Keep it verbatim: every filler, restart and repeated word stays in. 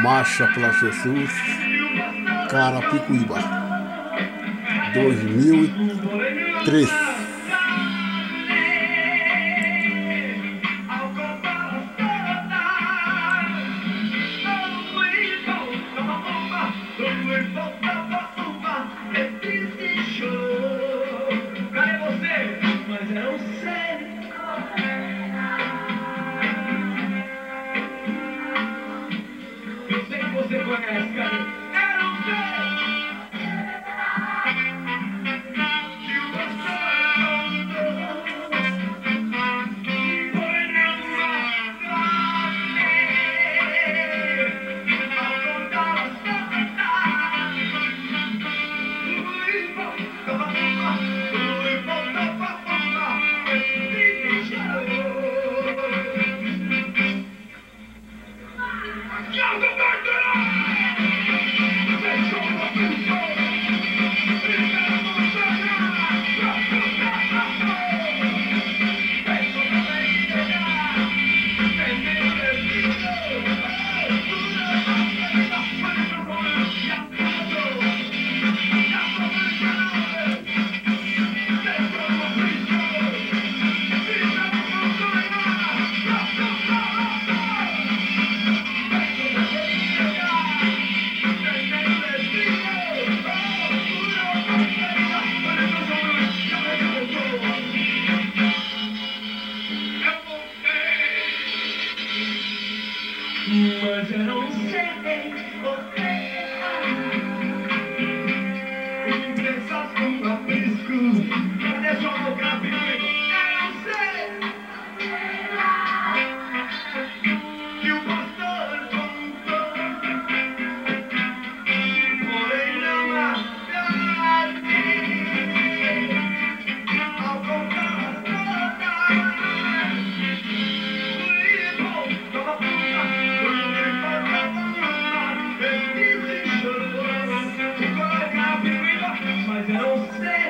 Marcha para Jesus, Carapicuíba, dois mil e três. Cadê você? Mas eu não sei. Eu sei que você conhece, cara. Eu não sei. Que o mas eu não sei você. Pensar com aprisco, cadê sua boca, perigo? Eu não sei. Que o pastor contou, porém não há verdade. Ao contar as mas eu não sei.